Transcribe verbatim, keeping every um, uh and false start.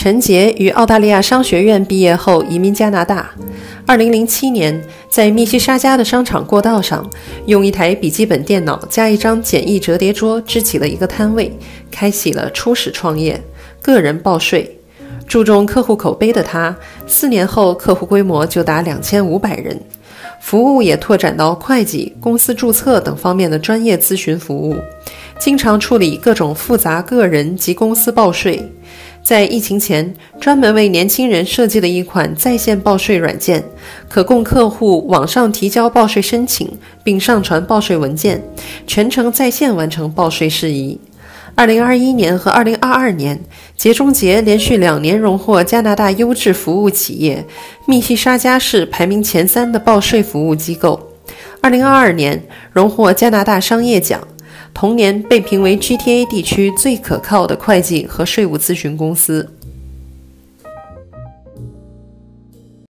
陈杰于澳大利亚商学院毕业后移民加拿大。二零零七年，在密西沙加的商场过道上，用一台笔记本电脑加一张简易折叠桌支起了一个摊位，开启了初始创业，个人报税。注重客户口碑的他，四年后客户规模就达两千五百人，服务也拓展到会计、公司注册等方面的专业咨询服务，经常处理各种复杂个人及公司报税。在疫情前，专门为年轻人设计了一款在线报税软件，可供客户网上提交报税申请并上传报税文件，全程在线完成报税事宜。二零二一年和二零二二年，杰中杰连续两年荣获加拿大优质服务企业密西沙加市排名前三的报税服务机构。二零二二年荣获加拿大商业奖，同年被评为 G T A 地区最可靠的会计和税务咨询公司。